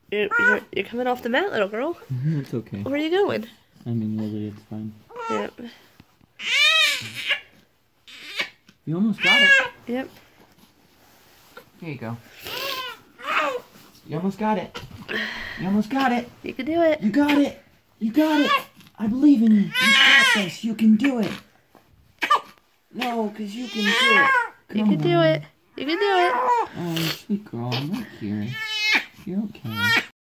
You're coming off the mat, little girl. It's okay. Where are you going? I mean, Lily, it's fine. Yep. You almost got it. Yep. Here you go. You almost got it. You almost got it. You can do it. You got it. You got it. I believe in you. You got this. You can do it. No, because you can do it. You can do it. You can do it. Oh, sweet girl, I'm right here. You're okay.